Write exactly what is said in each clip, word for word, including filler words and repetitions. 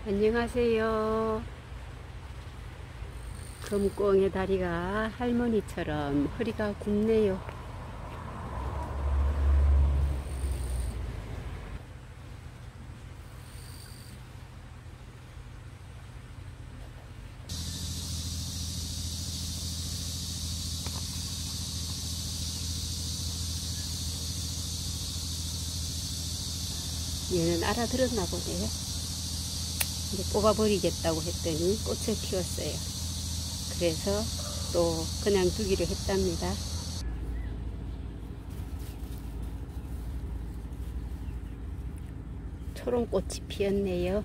안녕하세요. 금꽁의 다리가 할머니처럼 허리가 굽네요. 얘는 알아들었나 보네요. 이제 뽑아버리겠다고 했더니 꽃을 피웠어요. 그래서 또 그냥 두기로 했답니다. 초롱꽃이 피었네요.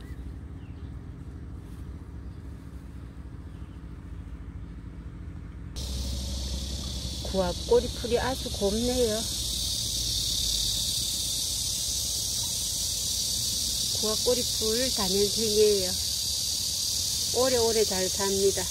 구합 꼬리풀이 아주 곱네요. 구합 꼬리풀 다년생이에요. 오래오래 잘 삽니다.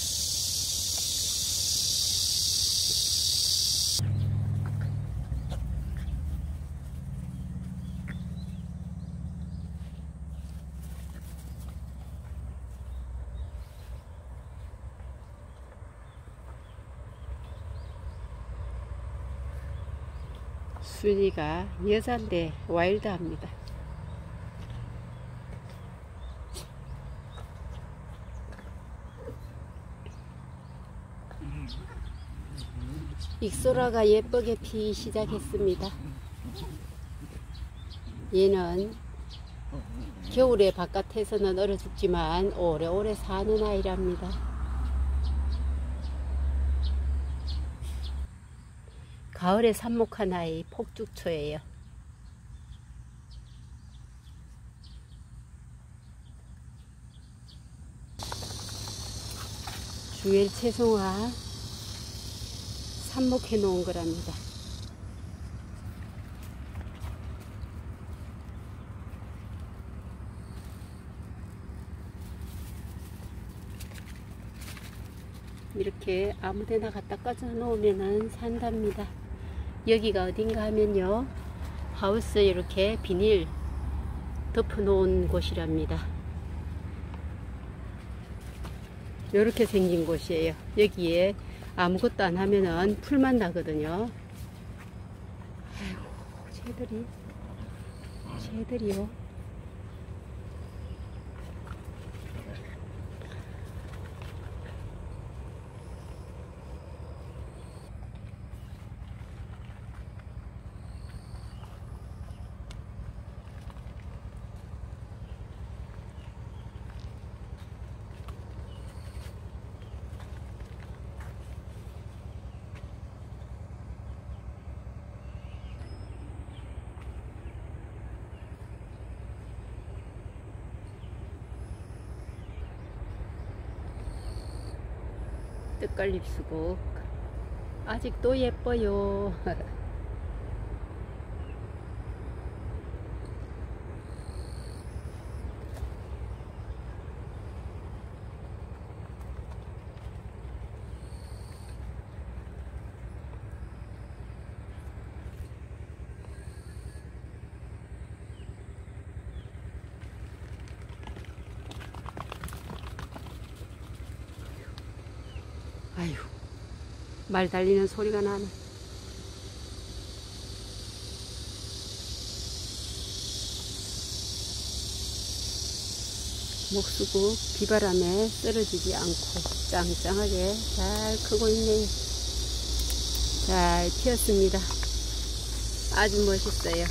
순이가 여잔데 와일드합니다. 익소라가 예쁘게 피기 시작했습니다. 얘는 겨울에 바깥에서는 얼어 죽지만 오래오래 사는 아이랍니다. 가을에 삽목한 아이 폭죽초예요. 주엘 채송화 삽목해 놓은 거랍니다. 이렇게 아무데나 갖다 꽂아 놓으면 산답니다. 여기가 어딘가 하면요, 하우스에 이렇게 비닐 덮어 놓은 곳이랍니다. 이렇게 생긴 곳이에요. 여기에 아무것도 안 하면은 풀만 나거든요. 아이고, 쟤들이, 쟤들이요. 떡갈립 수국 아직도 예뻐요. 아휴, 말 달리는 소리가 나네. 목수국 비바람에 쓰러지지 않고 짱짱하게 잘 크고 있네요. 잘 피었습니다. 아주 멋있어요.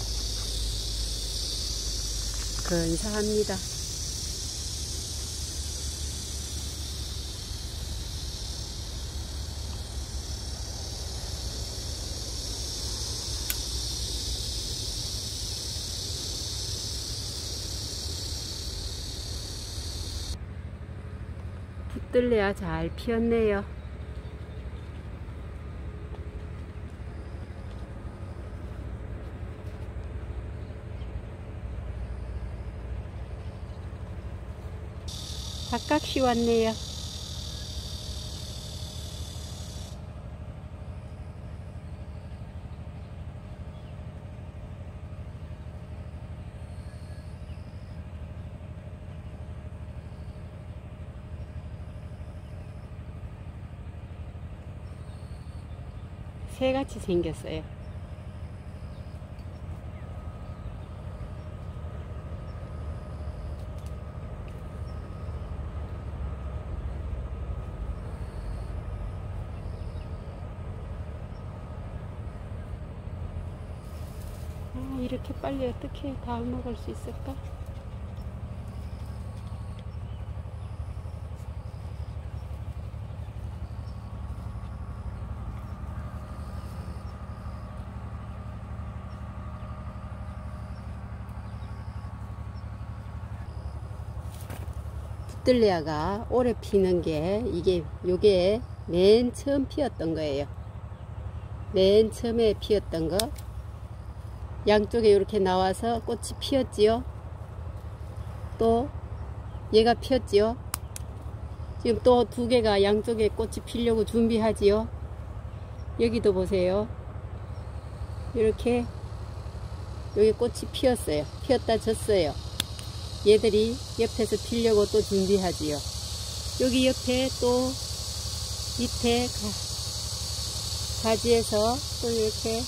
근사합니다. 붙들려야 잘 피었네요. 닭각시 왔네요. 새같이 생겼어요. 아, 이렇게 빨리 어떻게 다 먹을 수 있을까? 붙들레아가 오래 피는 게 이게 요게 맨 처음 피었던 거예요. 맨 처음에 피었던 거 양쪽에 이렇게 나와서 꽃이 피었지요. 또 얘가 피었지요. 지금 또 두 개가 양쪽에 꽃이 피려고 준비하지요. 여기도 보세요. 이렇게 여기 꽃이 피었어요. 피었다 졌어요. 얘들이 옆에서 피려고 또 준비하지요. 여기 옆에 또 밑에 가, 가지에서 또 이렇게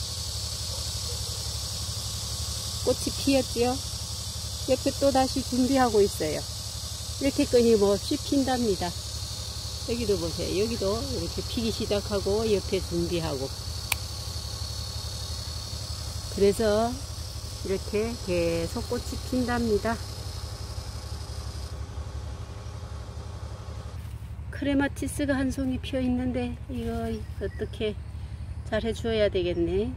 꽃이 피었지요. 옆에 또 다시 준비하고 있어요. 이렇게 끊임없이 핀답니다. 여기도 보세요. 여기도 이렇게 피기 시작하고 옆에 준비하고. 그래서 이렇게 계속 꽃이 핀답니다. 크레마티스가 한 송이 피어 있는데 이거 어떻게 잘 해줘야 되겠네.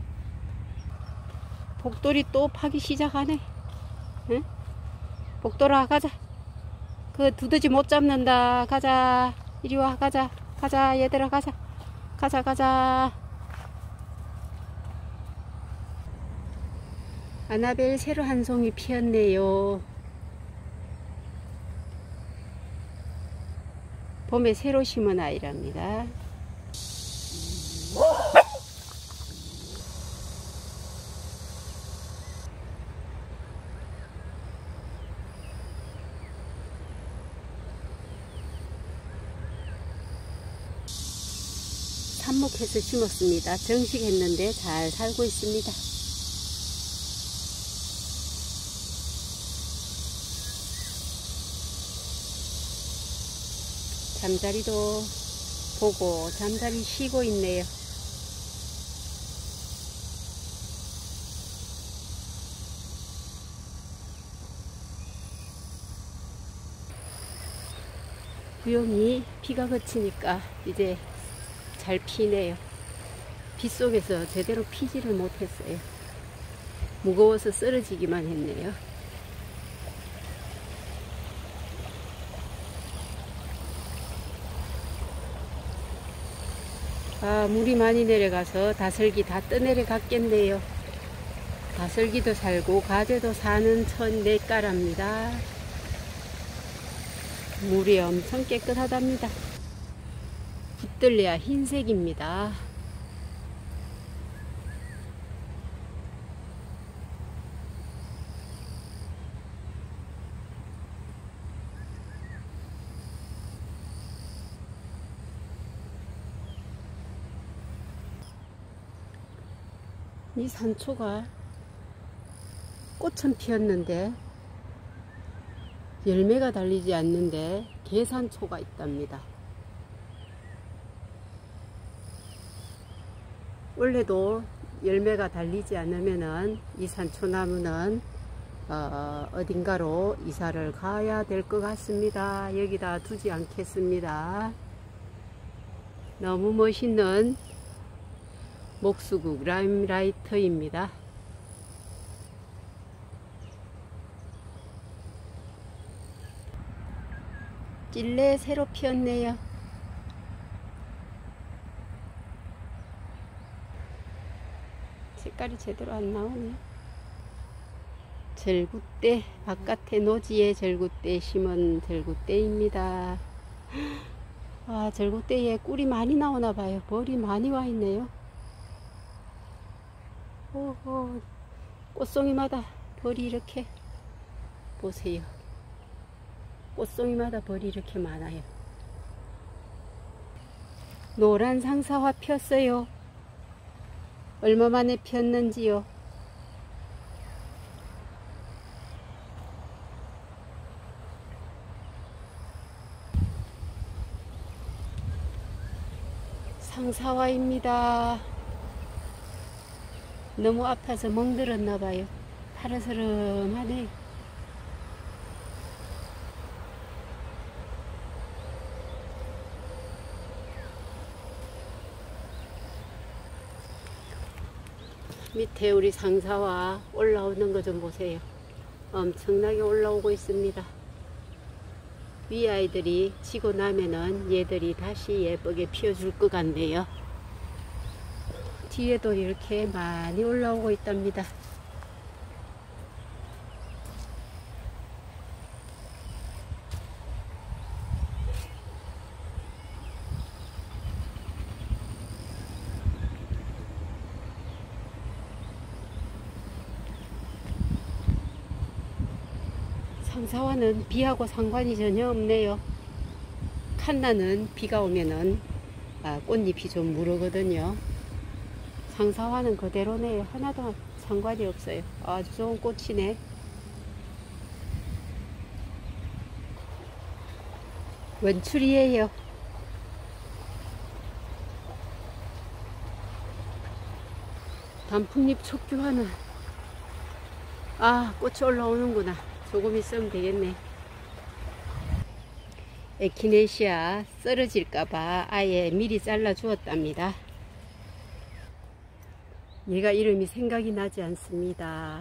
복돌이 또 파기 시작하네. 응? 복돌아 가자. 그 두더지 못 잡는다. 가자. 이리 와. 가자. 가자 얘들아 가자. 가자 가자. 아나벨 새로 한 송이 피었네요. 봄에 새로 심은 아이랍니다. 삽목해서 심었습니다. 정식했는데 잘 살고 있습니다. 잠자리도 보고 잠자리 쉬고 있네요. 부용이 비가 그치니까 이제 잘 피네요. 빗속에서 제대로 피지를 못했어요. 무거워서 쓰러지기만 했네요. 아, 물이 많이 내려가서 다슬기 다 떠내려갔겠네요. 다슬기도 살고 가재도 사는 천내가랍니다. 물이 엄청 깨끗하답니다. 붙들레아 흰색입니다. 이 산초가 꽃은 피었는데 열매가 달리지 않는데 개산초가 있답니다. 원래도 열매가 달리지 않으면은 이 산초나무는 어, 어딘가로 이사를 가야 될 것 같습니다. 여기다 두지 않겠습니다. 너무 멋있는 목수국 라임라이트입니다. 찔레 새로 피었네요. 색깔이 제대로 안 나오네. 절구대, 바깥에 노지에 절구대 심은 절구대입니다. 아, 절구대에 꿀이 많이 나오나 봐요. 벌이 많이 와 있네요. 오호, 꽃송이마다 벌이 이렇게 보세요. 꽃송이마다 벌이 이렇게 많아요. 노란 상사화 폈어요. 얼마 만에 피었는지요. 상사화입니다. 너무 아파서 멍들었나봐요. 파르스름하네. 밑에 우리 상사화 올라오는 거 좀 보세요. 엄청나게 올라오고 있습니다. 위 아이들이 지고 나면은 얘들이 다시 예쁘게 피어줄 것 같네요. 뒤에도 이렇게 많이 올라오고 있답니다. 상사화는 비하고 상관이 전혀 없네요. 칸나는 비가 오면은 아, 꽃잎이 좀 무르거든요. 상사화는 그대로네요. 하나도 상관이 없어요. 아주 좋은 꽃이네. 원출이에요. 단풍잎 촉규화는 아, 꽃이 올라오는구나. 조금 있으면 되겠네. 에키네시아 쓰러질까봐 아예 미리 잘라 주었답니다. 얘가 이름이 생각이 나지 않습니다.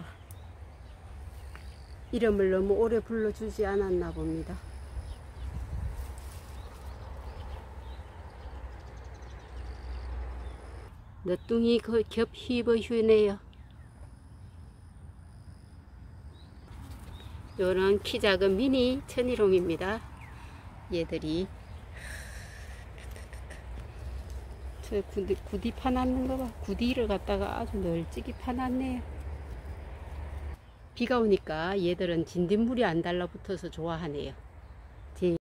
이름을 너무 오래 불러주지 않았나 봅니다. 너뚱이 그 겹 휘버 휴네요. 요런 키 작은 미니 천일홍입니다. 얘들이 저 구디, 구디 파놨는 거 봐. 구디를 갖다가 아주 널찍이 파놨네요. 비가 오니까 얘들은 진딧물이 안 달라붙어서 좋아하네요.